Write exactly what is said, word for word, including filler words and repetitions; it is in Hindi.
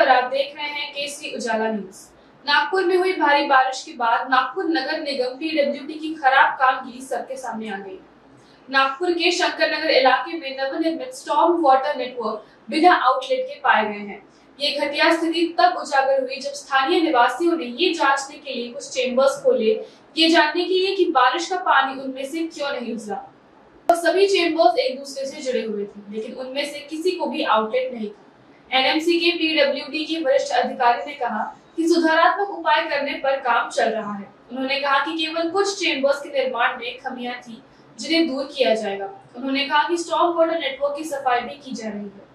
और आप देख रहे हैं केसरी उजाला न्यूज। नागपुर में हुई भारी बारिश के बाद नागपुर नगर निगम पीडब्ल्यूडी की खराब कामगिरी सबके सामने आ गई। नागपुर के शंकर नगर इलाके में नवनिर्मित स्टॉर्म वाटर नेटवर्क बिना आउटलेट के पाए गए हैं। ये घटिया स्थिति तब उजागर हुई जब स्थानीय निवासियों ने ये जांचने के लिए कुछ चेंबर्स खोले, ये जानने के लिए कि बारिश का पानी उनमें से क्यों नहीं उतरा। तो सभी चेंबर्स एक दूसरे से जुड़े हुए थे, लेकिन उनमें से किसी को भी आउटलेट नहीं था। एनएमसी के पीडब्ल्यूडी के वरिष्ठ अधिकारी ने कहा कि सुधारात्मक उपाय करने पर काम चल रहा है। उन्होंने कहा कि केवल कुछ चेंबर्स के निर्माण में खामियां थी जिन्हें दूर किया जाएगा। उन्होंने कहा कि स्टॉर्म वाटर नेटवर्क की सफाई भी की जा रही है।